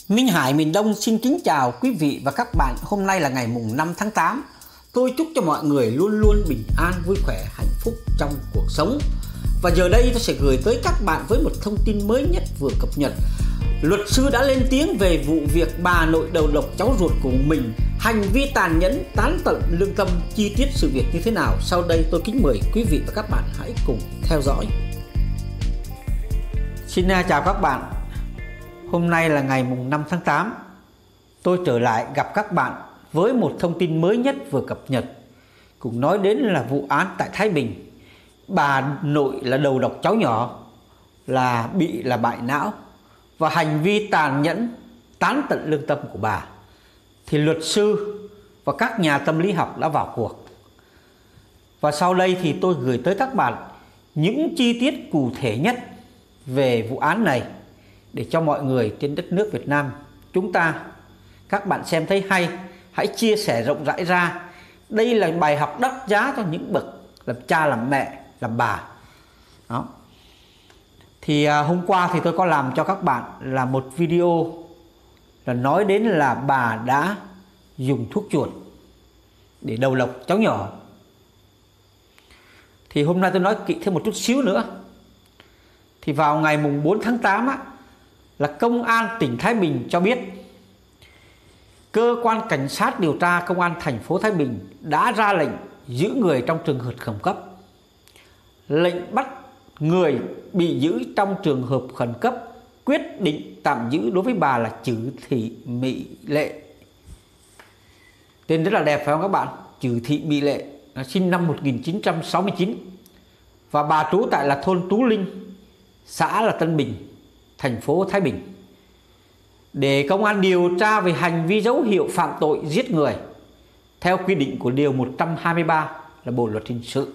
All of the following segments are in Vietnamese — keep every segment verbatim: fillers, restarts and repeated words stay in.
Minh Hải miền Đông xin kính chào quý vị và các bạn. Hôm nay là ngày mùng năm tháng tám. Tôi chúc cho mọi người luôn luôn bình an, vui khỏe, hạnh phúc trong cuộc sống. Và giờ đây tôi sẽ gửi tới các bạn với một thông tin mới nhất vừa cập nhật. Luật sư đã lên tiếng về vụ việc bà nội đầu độc cháu ruột của mình, hành vi tàn nhẫn, tán tận lương tâm. Chi tiết sự việc như thế nào? Sau đây tôi kính mời quý vị và các bạn hãy cùng theo dõi. Xin chào các bạn. Hôm nay là ngày mùng năm tháng tám. Tôi trở lại gặp các bạn với một thông tin mới nhất vừa cập nhật. Cũng nói đến là vụ án tại Thái Bình. Bà nội là đầu độc cháu nhỏ, là bị là bại não, và hành vi tàn nhẫn, tán tận lương tâm của bà. Thì luật sư và các nhà tâm lý học đã vào cuộc. Và sau đây thì tôi gửi tới các bạn những chi tiết cụ thể nhất về vụ án này, để cho mọi người trên đất nước Việt Nam chúng ta, các bạn xem thấy hay, hãy chia sẻ rộng rãi ra. Đây là bài học đắt giá cho những bậc làm cha, làm mẹ, làm bà. Đó. Thì à, hôm qua thì tôi có làm cho các bạn là một video là nói đến là bà đã dùng thuốc chuột để đầu độc cháu nhỏ. Thì hôm nay tôi nói kỹ thêm một chút xíu nữa. Thì vào ngày mùng bốn tháng tám á, là Công an tỉnh Thái Bình cho biết cơ quan cảnh sát điều tra Công an thành phố Thái Bình đã ra lệnh giữ người trong trường hợp khẩn cấp. Lệnh bắt người bị giữ trong trường hợp khẩn cấp, quyết định tạm giữ đối với bà là Chử Thị Mỹ Lệ. Tên rất là đẹp phải không các bạn? Chử Thị Mỹ Lệ, sinh năm một nghìn chín trăm sáu mươi chín, và bà trú tại là thôn Tú Linh, xã là Tân Bình, thành phố Thái Bình, để công an điều tra về hành vi dấu hiệu phạm tội giết người theo quy định của điều một trăm hai mươi ba là Bộ luật hình sự.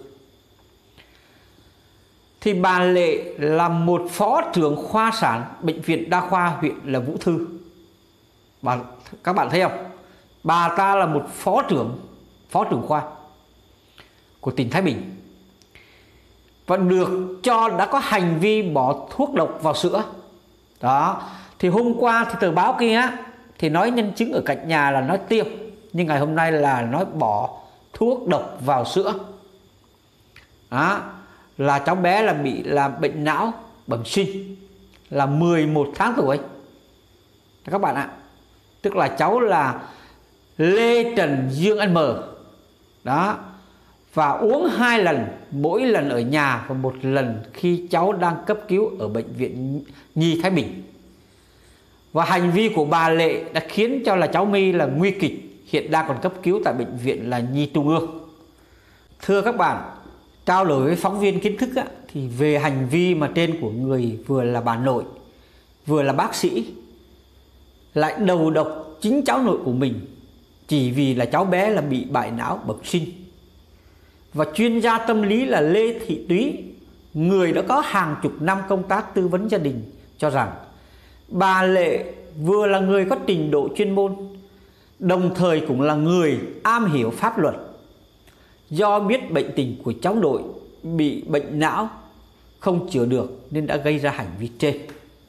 Thì bà Lệ là một phó trưởng khoa sản bệnh viện đa khoa huyện là Vũ Thư. Bà, các bạn thấy không? Bà ta là một phó trưởng phó trưởng khoa của tỉnh Thái Bình, và được cho đã có hành vi bỏ thuốc độc vào sữa. Đó. Thì hôm qua thì tờ báo kia thì nói nhân chứng ở cạnh nhà là nói tiêm, nhưng ngày hôm nay là nói bỏ thuốc độc vào sữa. Đó. Là cháu bé là bị là bệnh não bẩm sinh, là mười một tháng tuổi các bạn ạ. Tức là cháu là Lê Trần Dương N M. Đó. Và uống hai lần, mỗi lần ở nhà và một lần khi cháu đang cấp cứu ở bệnh viện Nhi Thái Bình. Và hành vi của bà Lệ đã khiến cho là cháu My là nguy kịch, hiện đang còn cấp cứu tại bệnh viện là Nhi Trung ương. Thưa các bạn, trao đổi với phóng viên kiến thức á, thì về hành vi mà trên của người vừa là bà nội, vừa là bác sĩ, lại đầu độc chính cháu nội của mình chỉ vì là cháu bé là bị bại não bẩm sinh. Và chuyên gia tâm lý là Lê Thị Túy, người đã có hàng chục năm công tác tư vấn gia đình, cho rằng bà Lệ vừa là người có trình độ chuyên môn, đồng thời cũng là người am hiểu pháp luật. Do biết bệnh tình của cháu nội bị bệnh não không chữa được nên đã gây ra hành vi trên.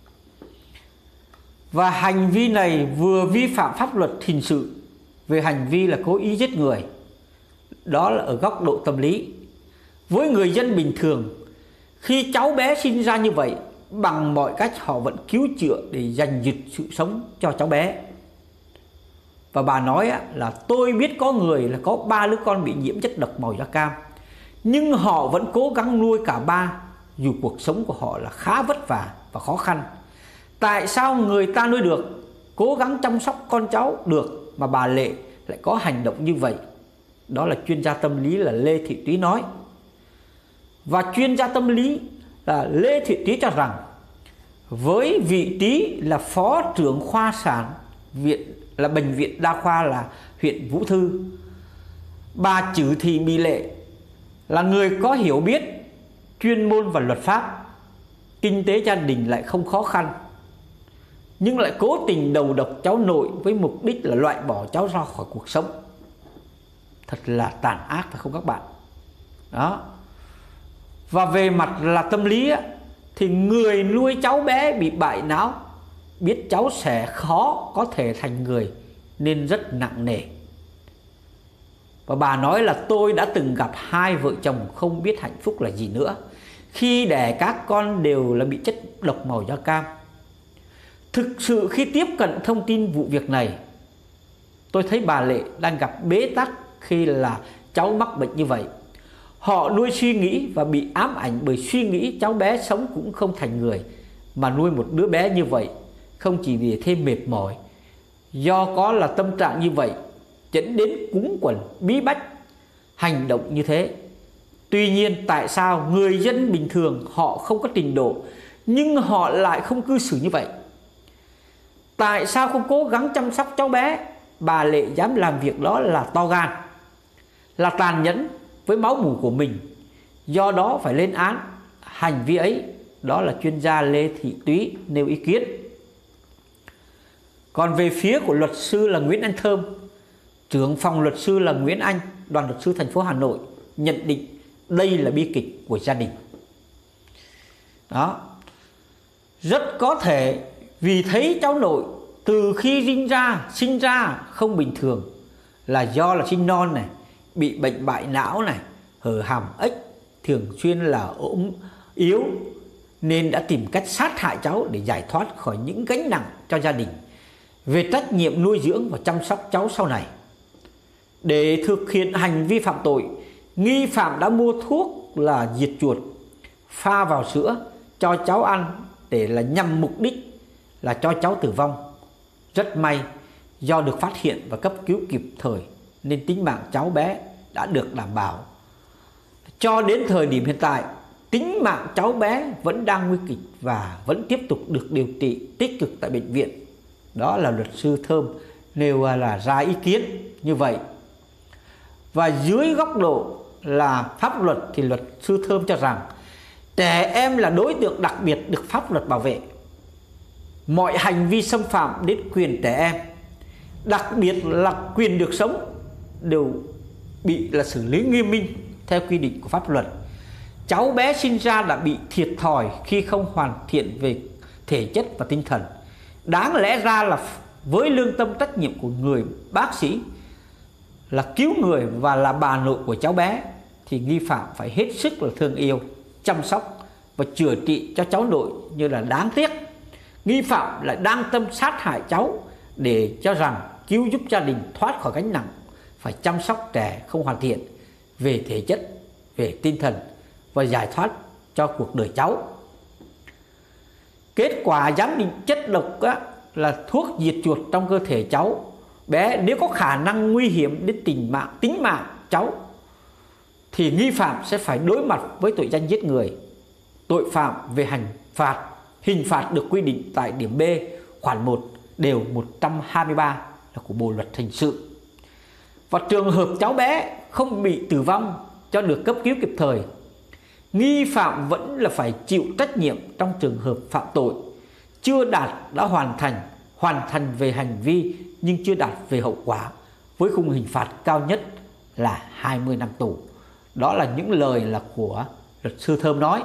Và hành vi này vừa vi phạm pháp luật hình sự về hành vi là cố ý giết người. Đó là ở góc độ tâm lý. Với người dân bình thường, khi cháu bé sinh ra như vậy, bằng mọi cách họ vẫn cứu chữa để giành giật sự sống cho cháu bé. Và bà nói là tôi biết có người là có ba đứa con bị nhiễm chất độc màu da cam, nhưng họ vẫn cố gắng nuôi cả ba, dù cuộc sống của họ là khá vất vả và khó khăn. Tại sao người ta nuôi được, cố gắng chăm sóc con cháu được, mà bà Lệ lại có hành động như vậy? Đó là chuyên gia tâm lý là Lê Thị Túy nói. Và chuyên gia tâm lý là Lê Thị Túy cho rằng với vị trí là phó trưởng khoa sản viện là bệnh viện đa khoa là huyện Vũ Thư, bà Chử Thị Mỹ Lệ là người có hiểu biết chuyên môn và luật pháp, kinh tế gia đình lại không khó khăn, nhưng lại cố tình đầu độc cháu nội với mục đích là loại bỏ cháu ra khỏi cuộc sống. Thật là tàn ác phải không các bạn? Đó. Và về mặt là tâm lý á, thì người nuôi cháu bé bị bại não biết cháu sẽ khó có thể thành người nên rất nặng nề. Và bà nói là tôi đã từng gặp hai vợ chồng không biết hạnh phúc là gì nữa khi đẻ các con đều là bị chất độc màu da cam. Thực sự khi tiếp cận thông tin vụ việc này, tôi thấy bà Lệ đang gặp bế tắc khi là cháu mắc bệnh như vậy. Họ nuôi suy nghĩ và bị ám ảnh bởi suy nghĩ cháu bé sống cũng không thành người, mà nuôi một đứa bé như vậy không chỉ vì thêm mệt mỏi, do có là tâm trạng như vậy dẫn đến cuống quẩn bí bách hành động như thế. Tuy nhiên tại sao người dân bình thường họ không có trình độ nhưng họ lại không cư xử như vậy? Tại sao không cố gắng chăm sóc cháu bé? Bà Lệ dám làm việc đó là to gan, là tàn nhẫn với máu mủ của mình, do đó phải lên án hành vi ấy. Đó là chuyên gia Lê Thị Túy nêu ý kiến. Còn về phía của luật sư là Nguyễn Anh Thơm, trưởng phòng luật sư là Nguyễn Anh, đoàn luật sư thành phố Hà Nội, nhận định đây là bi kịch của gia đình. Đó, rất có thể vì thấy cháu nội từ khi sinh ra sinh ra không bình thường, là do là sinh non này, bị bệnh bại não này, hở hàm ếch, thường xuyên là ốm yếu, nên đã tìm cách sát hại cháu để giải thoát khỏi những gánh nặng cho gia đình về trách nhiệm nuôi dưỡng và chăm sóc cháu sau này. Để thực hiện hành vi phạm tội, nghi phạm đã mua thuốc là diệt chuột pha vào sữa cho cháu ăn để là nhằm mục đích là cho cháu tử vong. Rất may do được phát hiện và cấp cứu kịp thời nên tính mạng cháu bé đã được đảm bảo. Cho đến thời điểm hiện tại, tính mạng cháu bé vẫn đang nguy kịch và vẫn tiếp tục được điều trị tích cực tại bệnh viện. Đó là luật sư Thơm nêu là ra ý kiến như vậy. Và dưới góc độ là pháp luật thì luật sư Thơm cho rằng trẻ em là đối tượng đặc biệt được pháp luật bảo vệ. Mọi hành vi xâm phạm đến quyền trẻ em, đặc biệt là quyền được sống, đều bị là xử lý nghiêm minh theo quy định của pháp luật. Cháu bé sinh ra đã bị thiệt thòi khi không hoàn thiện về thể chất và tinh thần. Đáng lẽ ra là với lương tâm trách nhiệm của người bác sĩ là cứu người và là bà nội của cháu bé, thì nghi phạm phải hết sức là thương yêu, chăm sóc và chữa trị cho cháu nội. Như là đáng tiếc nghi phạm lại đang tâm sát hại cháu để cho rằng cứu giúp gia đình thoát khỏi gánh nặng phải chăm sóc trẻ không hoàn thiện về thể chất, về tinh thần và giải thoát cho cuộc đời cháu. Kết quả giám định chất độc á, là thuốc diệt chuột trong cơ thể cháu bé nếu có khả năng nguy hiểm đến tính mạng tính mạng cháu, thì nghi phạm sẽ phải đối mặt với tội danh giết người. Tội phạm về hành phạt, hình phạt được quy định tại điểm B khoản một điều một trăm hai mươi ba là của Bộ luật hình sự. Và trường hợp cháu bé không bị tử vong cho được cấp cứu kịp thời, nghi phạm vẫn là phải chịu trách nhiệm trong trường hợp phạm tội chưa đạt đã hoàn thành hoàn thành về hành vi nhưng chưa đạt về hậu quả, với khung hình phạt cao nhất là hai mươi năm tù. Đó là những lời là của luật sư Thơm nói.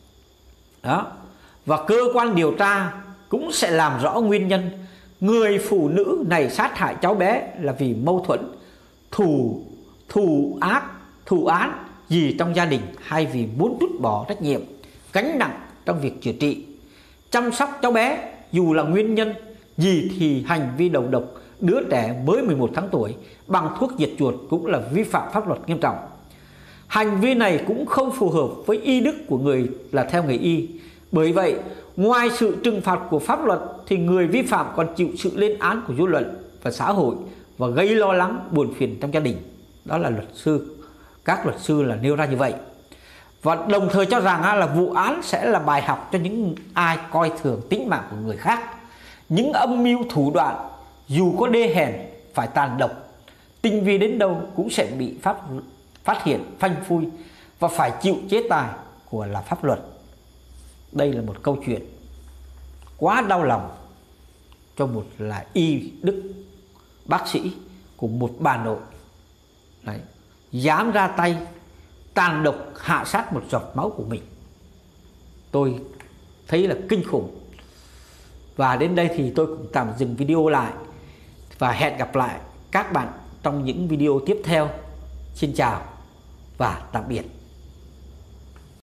Đó. Và cơ quan điều tra cũng sẽ làm rõ nguyên nhân người phụ nữ này sát hại cháu bé là vì mâu thuẫn, thù thù ác, thù án gì trong gia đình, hay vì muốn rút bỏ trách nhiệm, gánh nặng trong việc chữa trị, chăm sóc cháu bé. Dù là nguyên nhân gì thì hành vi đầu độc đứa trẻ mới mười một tháng tuổi bằng thuốc diệt chuột cũng là vi phạm pháp luật nghiêm trọng. Hành vi này cũng không phù hợp với y đức của người là theo nghề y. Bởi vậy, ngoài sự trừng phạt của pháp luật thì người vi phạm còn chịu sự lên án của dư luận và xã hội và gây lo lắng, buồn phiền trong gia đình. Đó là luật sư, các luật sư là nêu ra như vậy. Và đồng thời cho rằng là vụ án sẽ là bài học cho những ai coi thường tính mạng của người khác. Những âm mưu thủ đoạn dù có đê hèn, phải tàn độc, tinh vi đến đâu cũng sẽ bị pháp phát hiện, phanh phui và phải chịu chế tài của là pháp luật. Đây là một câu chuyện quá đau lòng cho một là y đức bác sĩ của một bà nội. Đấy, dám ra tay tàn độc hạ sát một giọt máu của mình. Tôi thấy là kinh khủng. Và đến đây thì tôi cũng tạm dừng video lại và hẹn gặp lại các bạn trong những video tiếp theo. Xin chào và tạm biệt.